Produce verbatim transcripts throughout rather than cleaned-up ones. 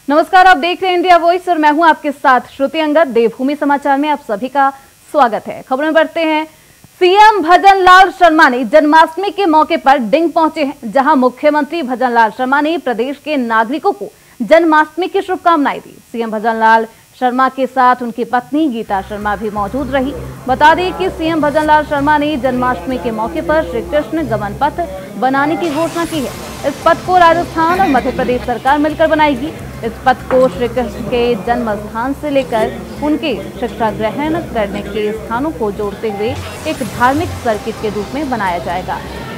नमस्कार, आप देख रहे हैं इंडिया वॉइस और मैं हूं आपके साथ श्रुति अंगद। देवभूमि समाचार में आप सभी का स्वागत है। खबरों में बढ़ते हैं। सीएम भजन लाल शर्मा ने जन्माष्टमी के मौके पर डिंग पहुंचे हैं, जहां मुख्यमंत्री भजन लाल शर्मा ने प्रदेश के नागरिकों को जन्माष्टमी की शुभकामनाएं दी। सीएम भजन लाल शर्मा के साथ उनकी पत्नी गीता शर्मा भी मौजूद रही। बता दें कि सीएम भजन लाल शर्मा ने जन्माष्टमी के मौके पर श्री कृष्ण गमन पथ बनाने की घोषणा की है। इस पथ को राजस्थान और मध्य प्रदेश सरकार मिलकर बनाएगी। इस पथ को श्री कृष्ण के जन्म स्थान से लेकर उनके शिक्षा ग्रहण करने के स्थानों को जोड़ते हुए एक धार्मिक सर्किट के रूप में बनाया जाएगा।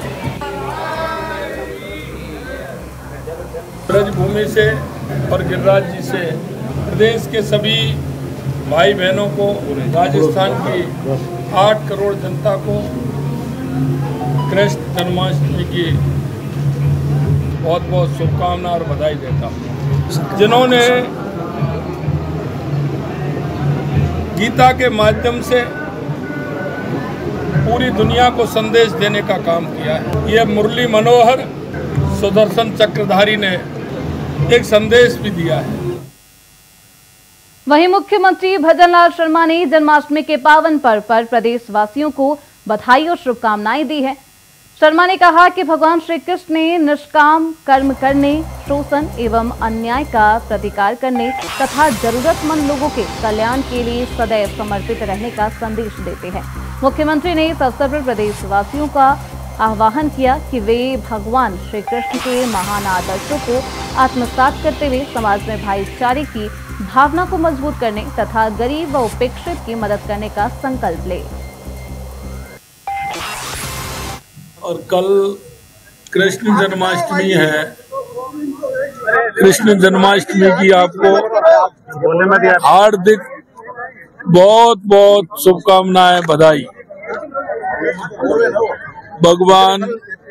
ब्रजभूमि से और गिरिराज जी से प्रदेश के सभी भाई बहनों को, राजस्थान की आठ करोड़ जनता को कृष्ण जन्माष्टमी की बहुत बहुत शुभकामना और बधाई देता हूँ। जिन्होंने गीता के माध्यम से पूरी दुनिया को संदेश देने का काम किया है। ये मुरली मनोहर सुदर्शन चक्रधारी ने एक संदेश भी दिया है। वहीं मुख्यमंत्री भजन लाल शर्मा ने जन्माष्टमी के पावन पर्व पर प्रदेशवासियों को बधाई और शुभकामनाएं दी है। शर्मा ने कहा कि भगवान श्री कृष्ण ने निष्काम कर्म करने, शोषण एवं अन्याय का प्रतिकार करने तथा जरूरतमंद लोगों के कल्याण के लिए सदैव समर्पित रहने का संदेश देते हैं। मुख्यमंत्री ने इस अवसर पर प्रदेशवासियों का आह्वान किया कि वे भगवान श्री कृष्ण के महान आदर्शों को आत्मसात करते हुए समाज में भाईचारे की भावना को मजबूत करने तथा गरीब व उपेक्षित की मदद करने का संकल्प ले। और कल कृष्ण जन्माष्टमी है। कृष्ण जन्माष्टमी की आपको हार्दिक बहुत बहुत शुभकामनाएं, बधाई। भगवान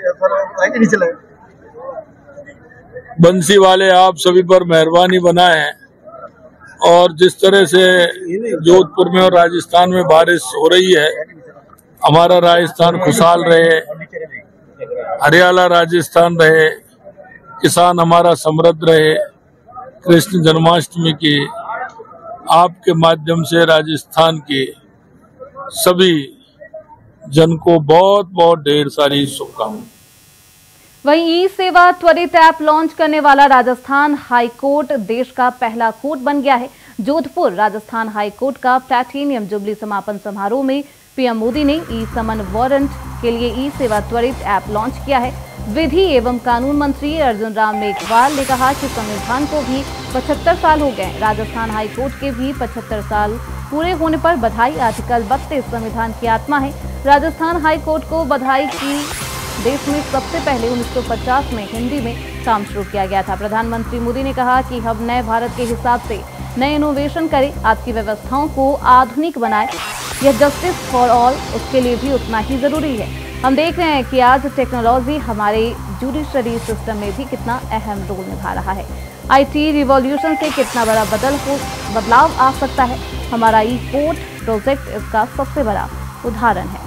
बंसी वाले आप सभी पर मेहरबानी बनाए और जिस तरह से जोधपुर में और राजस्थान में बारिश हो रही है, हमारा राजस्थान खुशहाल रहे, हरियाणा राजस्थान रहे, किसान हमारा समृद्ध रहे। कृष्ण जन्माष्टमी की आपके माध्यम से राजस्थान के सभी जन को बहुत बहुत ढेर सारी शुभकामनाएं। वहीं ई सेवा त्वरित ऐप लॉन्च करने वाला राजस्थान हाईकोर्ट देश का पहला कोर्ट बन गया है। जोधपुर राजस्थान हाईकोर्ट का प्लैटिनियम जुबली समापन समारोह में पीएम मोदी ने ई समन वारंट के लिए ई सेवा त्वरित ऐप लॉन्च किया है। विधि एवं कानून मंत्री अर्जुन राम मेघवाल ने कहा कि संविधान को भी पचहत्तर साल हो गए। राजस्थान हाईकोर्ट के भी पचहत्तर साल पूरे होने पर बधाई। आर्टिकल बत्तीस संविधान की आत्मा है। राजस्थान हाईकोर्ट को बधाई की। देश में सबसे पहले उन्नीस सौ पचास में हिंदी में काम शुरू किया गया था। प्रधानमंत्री मोदी ने कहा कि हम नए भारत के हिसाब से नए इनोवेशन करें, आपकी व्यवस्थाओं को आधुनिक बनाएं। यह जस्टिस फॉर ऑल उसके लिए भी उतना ही जरूरी है। हम देख रहे हैं कि आज टेक्नोलॉजी हमारे जुडिशरी सिस्टम में भी कितना अहम रोल निभा रहा है। आईटी रिवॉल्यूशन से कितना बड़ा बदल हो बदलाव आ सकता है। हमारा ई कोर्ट प्रोजेक्ट इसका सबसे बड़ा उदाहरण है।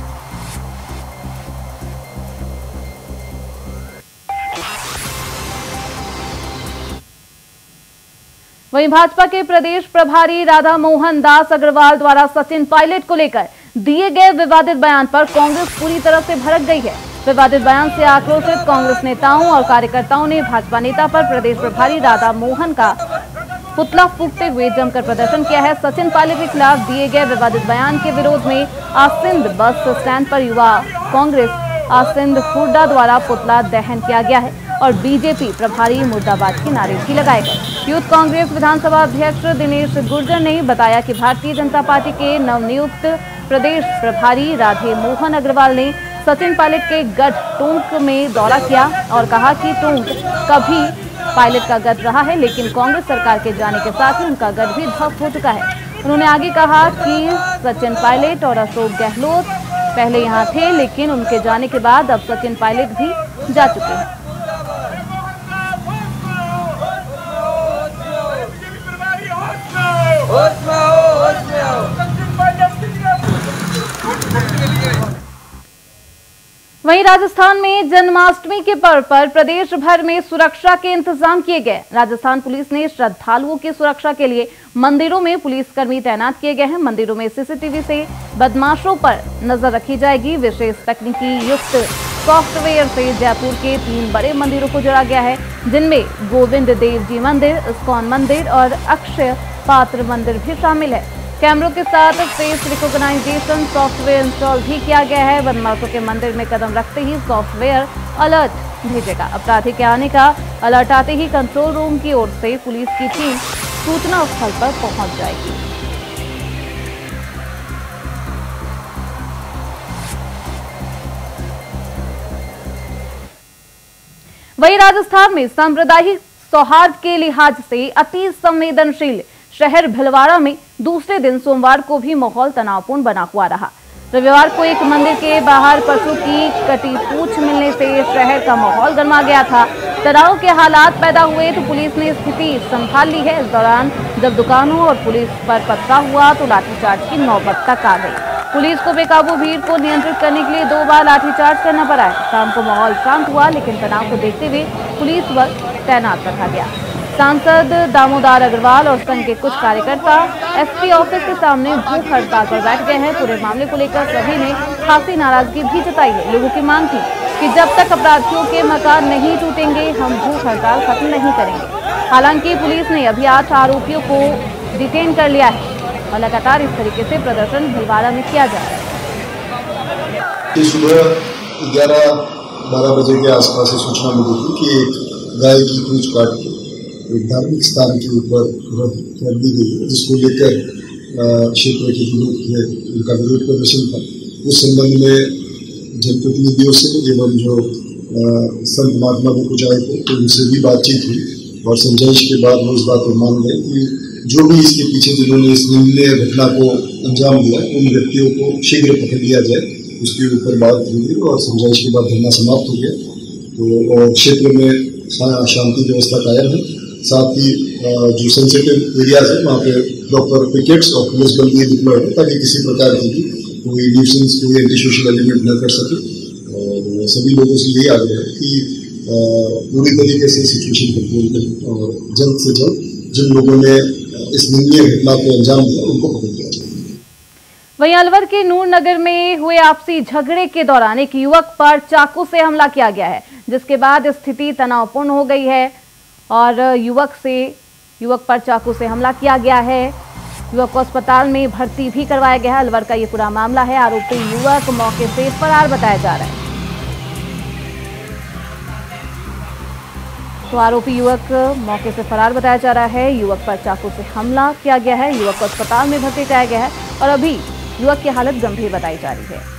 वहीं भाजपा के प्रदेश प्रभारी राधा मोहन दास अग्रवाल द्वारा सचिन पायलट को लेकर दिए गए विवादित बयान पर कांग्रेस पूरी तरह से भड़क गई है। विवादित बयान से आक्रोशित कांग्रेस नेताओं और कार्यकर्ताओं ने भाजपा नेता पर प्रदेश प्रभारी राधा मोहन का पुतला फूंकते हुए जमकर प्रदर्शन किया है। सचिन पायलट के खिलाफ दिए गए विवादित बयान के विरोध में आसिंद बस स्टैंड पर युवा कांग्रेस आसिंद हुड्डा द्वारा पुतला दहन किया गया है और बीजेपी प्रभारी मुर्दाबाद के नारे भी लगाए गए। यूथ कांग्रेस विधानसभा अध्यक्ष दिनेश गुर्जर ने बताया कि भारतीय जनता पार्टी के नवनियुक्त प्रदेश प्रभारी राधे मोहन अग्रवाल ने सचिन पायलट के गढ़ टोंक में दौरा किया और कहा कि टोंक कभी पायलट का गढ़ रहा है, लेकिन कांग्रेस सरकार के जाने के साथ ही उनका गढ़ भी ध्वस्त हो चुका है। उन्होंने आगे कहा कि सचिन पायलट और अशोक गहलोत पहले यहाँ थे, लेकिन उनके जाने के बाद अब सचिन पायलट भी जा चुके हैं। वहीं वहीं राजस्थान में जन्माष्टमी के पर्व पर प्रदेश भर में सुरक्षा के इंतजाम किए गए। राजस्थान पुलिस ने श्रद्धालुओं की सुरक्षा के लिए मंदिरों में पुलिसकर्मी तैनात किए गए हैं। मंदिरों में सीसीटीवी से बदमाशों पर नजर रखी जाएगी। विशेष तकनीकी युक्त सॉफ्टवेयर से जयपुर के तीन बड़े मंदिरों को जोड़ा गया है, जिनमें गोविंद देव जी मंदिर, इस्कॉन मंदिर और अक्षय पात्र मंदिर भी शामिल है। कैमरों के साथ फेस रिकॉग्नाइजेशन सॉफ्टवेयर इंस्टॉल भी किया गया है। बदमाशों के मंदिर में कदम रखते ही सॉफ्टवेयर अलर्ट भेजेगा। अपराधी के आने का अलर्ट आते ही कंट्रोल रूम की ओर से पुलिस की टीम सूचना स्थल पर पहुंच जाएगी। वहीं राजस्थान में सांप्रदायिक सौहार्द के लिहाज से अति संवेदनशील शहर भीलवाड़ा में दूसरे दिन सोमवार को भी माहौल तनावपूर्ण बना हुआ रहा। रविवार को एक मंदिर के बाहर पशु की कटी पूंछ मिलने से शहर का माहौल गर्मा गया था। तनाव के हालात पैदा हुए तो पुलिस ने स्थिति संभाल ली है। इस दौरान जब दुकानों और पुलिस पर पथरा हुआ तो लाठीचार्ज की नौबत तक आ गई। पुलिस को बेकाबू भीड़ को नियंत्रित करने के लिए दो बार लाठीचार्ज करना पड़ा है। शाम को माहौल शांत हुआ, लेकिन तनाव को देखते हुए पुलिस बल तैनात रखा गया। सांसद दामोदर अग्रवाल और संघ के कुछ कार्यकर्ता एसपी ऑफिस के सामने भूख हड़ताल पर बैठ गए हैं। पूरे मामले को लेकर सभी ने खासी नाराजगी भी जताई है। लोगों की मांग थी कि जब तक अपराधियों के मकान नहीं टूटेंगे, हम भूख हड़ताल खत्म नहीं करेंगे। हालांकि पुलिस ने अभी आठ आरोपियों को डिटेन कर लिया है और लगातार इस तरीके से प्रदर्शन भीलवाड़ा में किया जा रहा है। सुबह ग्यारह बारह बजे के आसपास सूचना मिली थी कि एक गाय की पूंछ काट के एक धार्मिक स्थान के ऊपर कर दी गई है, जिसको लेकर क्षेत्र के लोग थे, उनका विरोध प्रदर्शन था। उस संबंध में जनप्रतिनिधियों से एवं जो संत महात्मा भी कुछ आए थे तो उनसे भी बातचीत हुई और समझाइश के बाद वो इस बात को मान गए कि जो भी इसके पीछे जिन्होंने इस निंदनीय घटना को अंजाम दिया उन व्यक्तियों को शीघ्र पकड़ लिया जाए। उसके ऊपर बात हुई और समझाइश के बाद धरना समाप्त हो गया। तो और क्षेत्र में शांति व्यवस्था कायम है। साथ ही जो सेंसिटिव एरियाज है वहाँ पे प्रॉपर पिकेट्स और पुलिस बल भी डिप्लॉयड है ताकि किसी प्रकार की भी कोई न्यूसेंस कोई एंटी सोशल एलिमेंट न कर सके। और सभी लोगों से यही आग्रह है कि पूरी तरीके से सिचुएशन कंट्रोल करें और जल्द से जल्द जिन लोगों ने इस निंदनीय घटना को अंजाम दिया उनको पकड़ लिया जाए। वहीं अलवर के नूर नगर में हुए आपसी झगड़े के दौरान एक युवक पर चाकू से हमला किया गया है, जिसके बाद स्थिति तनावपूर्ण हो गई है और युवक से युवक पर चाकू से हमला किया गया है। युवक को अस्पताल में भर्ती भी करवाया गया है। अलवर का ये पूरा मामला है। आरोपी युवक मौके से फरार बताया जा रहा है। तो आरोपी युवक मौके से फरार बताया जा रहा है। युवक पर चाकू से हमला किया गया है। युवक को अस्पताल में भर्ती कराया गया है और अभी युवक की हालत गंभीर बताई जा रही है।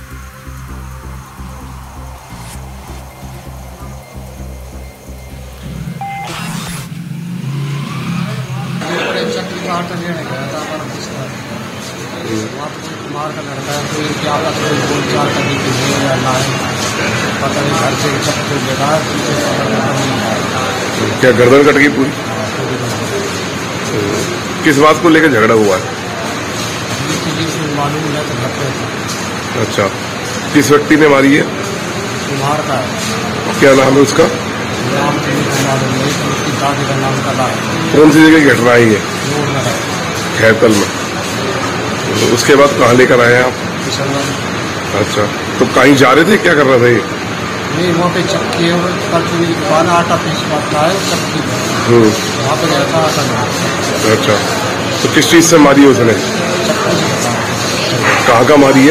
कुमार का लड़का है तो क्या बोल चाल करने की पता नहीं घर से चक्कर लगा क्या गर्दन कट गई पूरी? किस बात को लेकर झगड़ा हुआ है? मालूम है। अच्छा, किस व्यक्ति ने मारी है? कुमार का है। क्या नाम है उसका? नाम उसकी दादी का नाम का है। कौन सी जगह घटना आई है? खैरतल में। तो उसके बाद कहाँ लेकर आए आप? अच्छा, तो कहीं जा रहे थे, क्या कर रहे थे? नहीं, वहाँ पे चक्की है, दुकान आटा पीस का है चक्की, वहाँ पे रहता आटा। अच्छा, तो किस चीज से मारी है उसने? कहाँ का मारी है?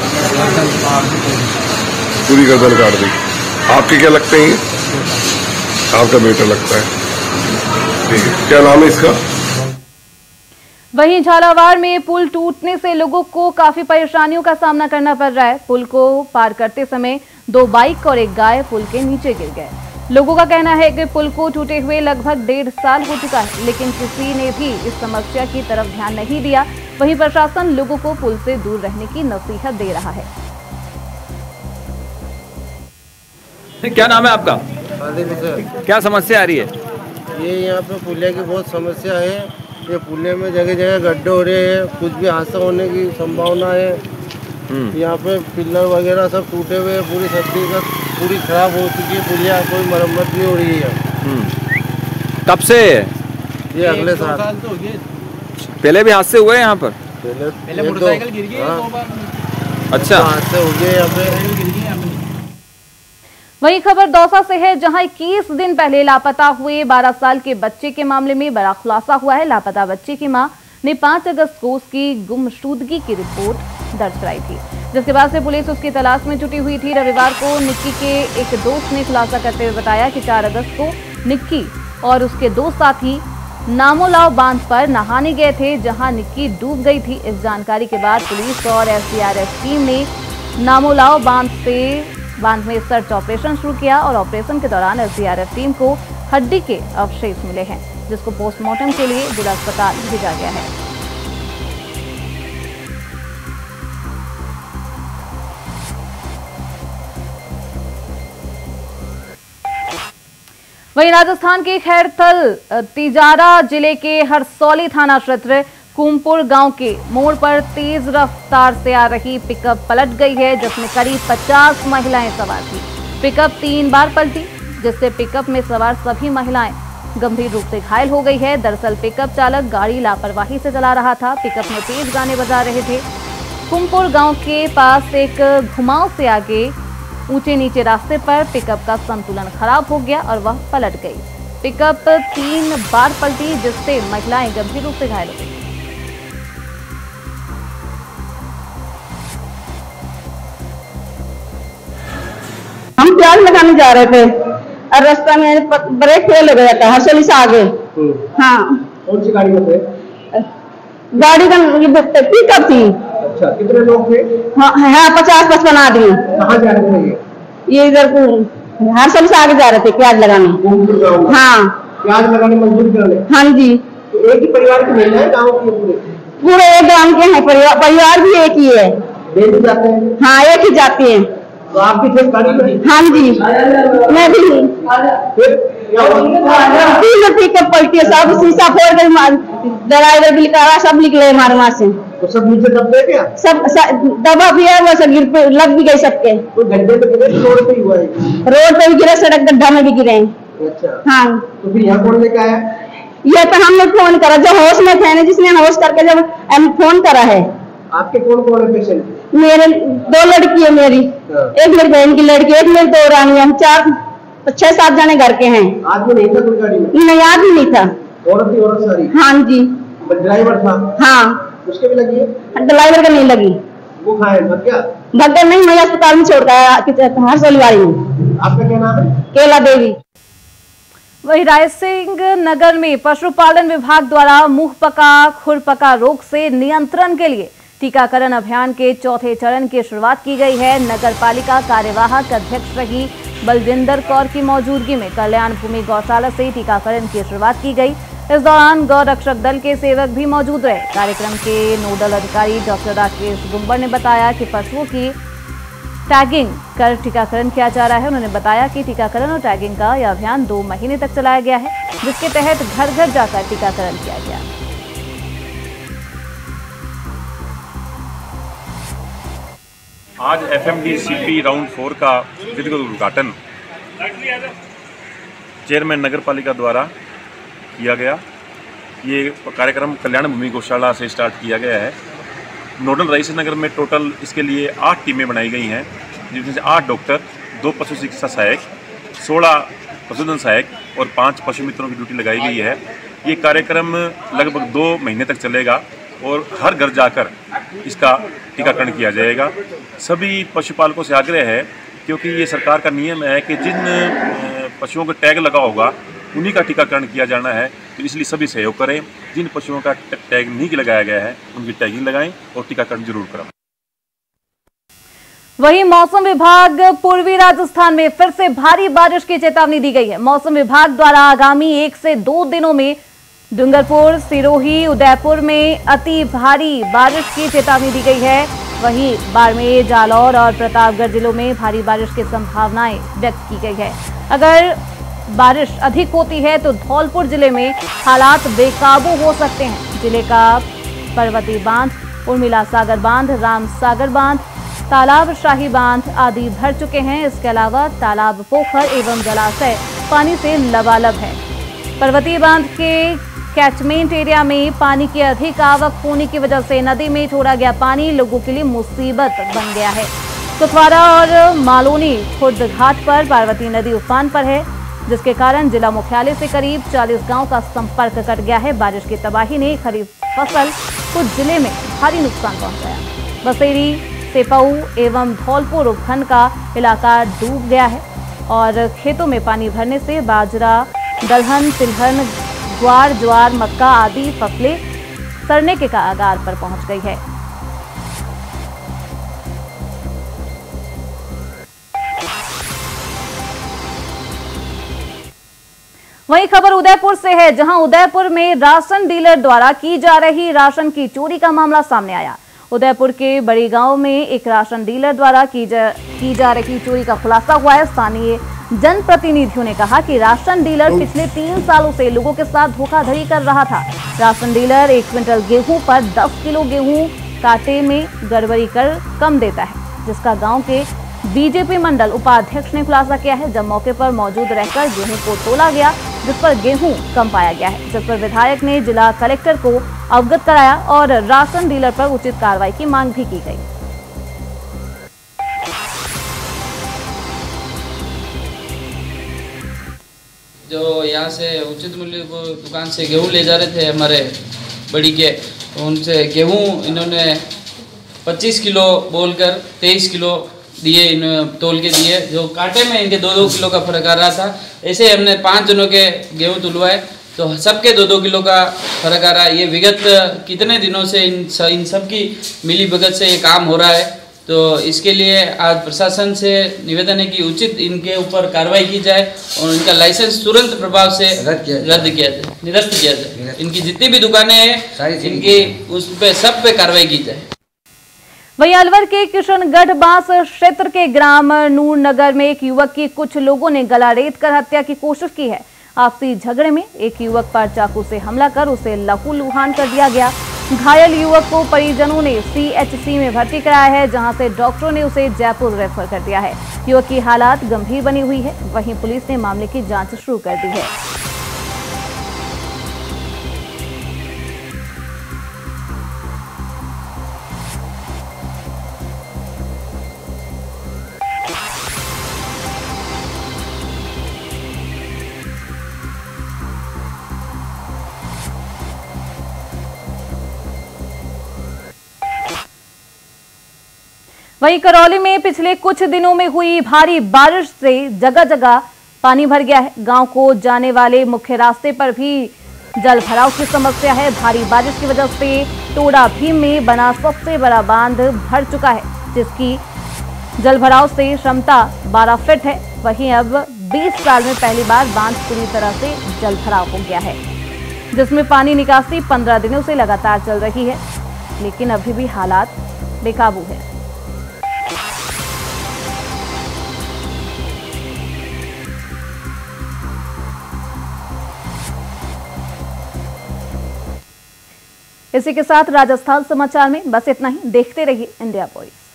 पूरी गर्दन काट दी। आपके क्या लगते हैं? आपका बेटा लगता है। ठीक है, क्या नाम है इसका? वहीं झालावाड़ में पुल टूटने से लोगों को काफी परेशानियों का सामना करना पड़ रहा है। पुल को पार करते समय दो बाइक और एक गाय पुल के नीचे गिर गए। लोगों का कहना है कि पुल को टूटे हुए लगभग डेढ़ साल हो चुका है, लेकिन किसी ने भी इस समस्या की तरफ ध्यान नहीं दिया। वहीं प्रशासन लोगों को पुल से दूर रहने की नसीहत दे रहा है। क्या नाम है आपका? क्या समस्या आ रही है? ये यहाँ पे पुलिया की बहुत समस्या है। ये पुलिया में जगह जगह गड्ढे हो रहे हैं, कुछ भी हादसा होने की संभावना है। यहाँ पे पिलर वगैरह सब टूटे हुए, पूरी सब्जी का पूरी खराब हो चुकी है पुलिया, कोई मरम्मत नहीं हो रही है। कब से ये अगले साल तो हो गए। पहले भी हादसे हुए यहाँ पर? पहले पहले मोटरसाइकिल गिर गई दो बार। अच्छा, हादसे हो गए यहाँ पे। गिर गई यहाँ पे। वहीं खबर दौसा से है, जहां इक्कीस दिन पहले लापता हुए बारह साल के बच्चे के मामले में बड़ा खुलासा हुआ है। लापता बच्चे की मां ने पाँच अगस्त को उसकी गुमशुदगी की रिपोर्ट दर्ज कराई थी, जिसके बाद से पुलिस उसकी तलाश में जुटी हुई थी। रविवार को निक्की के एक दोस्त ने खुलासा करते हुए बताया कि चार अगस्त को निक्की और उसके दो साथी नामोलाव बांध पर नहाने गए थे, जहां निक्की डूब गई थी। इस जानकारी के बाद पुलिस और एसडीआरएफ टीम ने नामोलाव बांध से बांध में सर्च ऑपरेशन शुरू किया और ऑपरेशन के दौरान एसडीआरएफ टीम को हड्डी के अवशेष मिले हैं, जिसको पोस्टमार्टम के लिए जिला अस्पताल भेजा गया है। वहीं राजस्थान के खैरथल तिजारा जिले के हरसौली थाना क्षेत्र कुमपुर गांव के मोड़ पर तेज रफ्तार से आ रही पिकअप पलट गई है, जिसमें करीब पचास महिलाएं सवार थी। पिकअप तीन बार पलटी, जिससे पिकअप में सवार सभी महिलाएं गंभीर रूप से घायल हो गई है। दरअसल पिकअप चालक गाड़ी लापरवाही से चला रहा था। पिकअप में तेज गाने बजा रहे थे। कुमपुर गांव के पास एक घुमाव से आगे ऊंचे नीचे रास्ते पर पिकअप का संतुलन खराब हो गया और वह पलट गई। पिकअप तीन बार पलटी, जिससे महिलाएं गंभीर रूप से घायल हो गई। हम प्याज लगाने जा रहे थे और रास्ता में ब्रेक फेल हो गया था, हरसोली से आगे। हाँ, कौन सी गाड़ी में थे? गाड़ी का पिकअप थी। अच्छा, कितने लोग थे? हाँ, हाँ पचास पचपन आदमी। कहाँ जा रहे थे ये? ये इधर को हरसोली से आगे जा रहे थे प्याज लगाने। हाँ, प्याज लगाने मजदूर करने? हाँ जी। तो एक ही परिवार की महिला है गाँव की? पूरे पूरे एक गाँव के हैं, परिवार परिवार भी एक ही है। डेली जाते हैं? हाँ, एक ही जाती है। तो आपकी थे गाड़ी में? हाँ जी, मैं भी। तीन पिकअप पलटी है, सब शीशा फोड़ गई, ड्राइवर भी निकाला, सब निकले हमारे वहाँ से। तो सब नीचे दब गए क्या? सब दबा भी है, वैसे गिर पे लग भी गए सबके। तो गड्ढे पे गिरे, रोड पे ही हुआ है? रोड पे भी गिरे, सड़क गड्ढा में भी गिरे। अच्छा, हाँ। तो फिर यहाँ कौन लेके आया? ये तो हमने फोन करा, जो होश में थे ना, जिसने होश करके जब हम फोन करा है। आपके कौन कौन है पेशेंट? मेरे दो लड़की है मेरी, एक मेरी बहन की लड़की, एक मेरी दो रानी, हम चार छह सात जने घर के हैं। आदमी नहीं था कोई गाड़ी में? नहीं, आदमी नहीं था। औरत ही औरत सारी? हाँ जी। ड्राइवर था? हाँ। उसके भी लगी है? ड्राइवर का नहीं लगी। वो खाए भग गया? भग गया नहीं, मैं अस्पताल में छोड़ गया हरसोली वाली में। आपका क्या नाम है? केला देवी। वही रायसिंह नगर में पशुपालन विभाग द्वारा मुंह पका खुरपका रोग से नियंत्रण के लिए टीकाकरण अभियान के चौथे चरण की शुरुआत की गई है। नगर पालिका कार्यवाहक अध्यक्ष रही बलविंदर कौर की मौजूदगी में कल्याण भूमि गौशाला से टीकाकरण की शुरुआत की गई। इस दौरान गौ रक्षक दल के सेवक भी मौजूद रहे। कार्यक्रम के नोडल अधिकारी डॉक्टर राकेश गुम्बर ने बताया कि पशुओं की टैगिंग कर टीकाकरण किया जा रहा है। उन्होंने बताया कि टीकाकरण और टैगिंग का यह अभियान दो महीने तक चलाया गया है, जिसके तहत घर घर जाकर टीकाकरण किया गया। आज एफएमडीसीपी राउंड फोर का विधिवत उद्घाटन चेयरमैन नगर पालिका द्वारा किया गया। ये कार्यक्रम कल्याण भूमि गौशाला से स्टार्ट किया गया है। नोडल रायसिंह नगर में टोटल इसके लिए आठ टीमें बनाई गई हैं, जिसमें से आठ डॉक्टर, दो पशु चिकित्सा सहायक, सोलह पशुधन सहायक और पाँच पशु मित्रों की ड्यूटी लगाई गई है। ये कार्यक्रम लगभग दो महीने तक चलेगा और हर घर जाकर इसका टीकाकरण किया जाएगा। सभी पशुपालकों से आग्रह है, क्योंकि ये सरकार का नियम है कि जिन पशुओं का टैग लगा होगा उन्हीं का टीकाकरण किया जाना है, तो इसलिए सभी सहयोग करें। जिन पशुओं का टैग नहीं लगाया गया है उनकी टैगिंग लगाएं और टीकाकरण जरूर कराएं। वहीं मौसम विभाग पूर्वी राजस्थान में फिर से भारी बारिश की चेतावनी दी गई है। मौसम विभाग द्वारा आगामी एक से दो दिनों में डूंगरपुर, सिरोही, उदयपुर में अति भारी बारिश की चेतावनी दी गई है। वहीं बाड़मेर, जालौर और प्रतापगढ़ जिलों में भारी बारिश की संभावनाएं व्यक्त की गई है। अगर बारिश अधिक होती है तो धौलपुर जिले में हालात बेकाबू हो सकते हैं। जिले का पर्वतीय बांध, उर्मिला सागर बांध, राम सागर बांध, तालाब, शाही बांध आदि भर चुके हैं। इसके अलावा तालाब, पोखर एवं जलाशय पानी से लबालब है। पर्वतीय बांध के कैचमेंट एरिया में पानी की अधिक आवक होने की वजह से नदी में छोड़ा गया पानी लोगों के लिए मुसीबत बन गया है। कुथवारा और मालोनी खुर्द घाट पर पार्वती नदी उफान पर है, जिसके कारण जिला मुख्यालय से करीब चालीस गांव का संपर्क कट गया है। बारिश की तबाही ने खरीफ फसल को जिले में भारी नुकसान पहुंचाया। बसेरी, सेपाऊ एवं धौलपुर उपखंड का इलाका डूब गया है और खेतों में पानी भरने से बाजरा, दलहन, तिलहन, ग्वार, ज्वार, मक्का आदि फसलें सड़ने के कगार पर पहुंच गई है। वहीं खबर उदयपुर से है, जहां उदयपुर में राशन डीलर द्वारा की जा रही राशन की चोरी का मामला सामने आया। उदयपुर के बड़ी गांव में एक राशन डीलर द्वारा की जा, की जा रही चोरी का खुलासा हुआ है। स्थानीय जनप्रतिनिधियों ने कहा कि राशन डीलर पिछले तीन सालों से लोगों के साथ धोखाधड़ी कर रहा था। राशन डीलर एक क्विंटल गेहूं पर दस किलो गेहूं कांटे में गड़बड़ी कर कम देता है, जिसका गांव के बीजेपी मंडल उपाध्यक्ष ने खुलासा किया है। जब मौके पर मौजूद रहकर गेहूं को तोला गया, जिस पर गेहूं कम पाया गया है, जिस पर विधायक ने जिला कलेक्टर को अवगत कराया और राशन डीलर पर उचित कार्रवाई की मांग भी की गई। जो यहाँ से उचित मूल्य को दुकान से गेहूं ले जा रहे थे हमारे बड़ी के, उनसे गेहूं इन्होंने पच्चीस किलो बोलकर तेईस किलो दिए, इन्होंने तोल के दिए, जो कांटे में इनके दो दो किलो का फर्क आ रहा था। ऐसे हमने पांच जनों के गेहूं तुलवाए तो सबके दो दो किलो का फर्क आ रहा है। ये विगत कितने दिनों से इन स, इन सब की मिली भगत से ये काम हो रहा है। तो इसके लिए आज प्रशासन से निवेदन है कि उचित इनके ऊपर कार्रवाई की जाए और इनका लाइसेंस तुरंत प्रभाव से रद्द किया जाए, निरस्त किया जाए। इनकी जितनी भी दुकानें हैं इनकी उस पे सब पे कार्रवाई की जाए। वहीं अलवर के किशनगढ़ बांस क्षेत्र के ग्राम नूर नगर में एक युवक की कुछ लोगों ने गला रेत कर हत्या की कोशिश की है। आपसी झगड़े में एक युवक पर चाकू से हमला कर उसे लहूलुहान कर दिया गया। घायल युवक को परिजनों ने सीएचसी में भर्ती कराया है, जहां से डॉक्टरों ने उसे जयपुर रेफर कर दिया है। युवक की हालात गंभीर बनी हुई है। वहीं पुलिस ने मामले की जांच शुरू कर दी है। वहीं करौली में पिछले कुछ दिनों में हुई भारी बारिश से जगह जगह पानी भर गया है। गांव को जाने वाले मुख्य रास्ते पर भी जल भराव की समस्या है। भारी बारिश की वजह से टोडा भीम में बना सबसे बड़ा बांध भर चुका है, जिसकी जल भराव से क्षमता बारह फीट है। वहीं अब बीस साल में पहली बार बांध पूरी तरह से जल भराव हो गया है, जिसमें पानी निकासी पंद्रह दिनों से लगातार चल रही है, लेकिन अभी भी हालात बेकाबू है। इसी के साथ राजस्थान समाचार में बस इतना ही। देखते रहिए इंडिया वॉइस।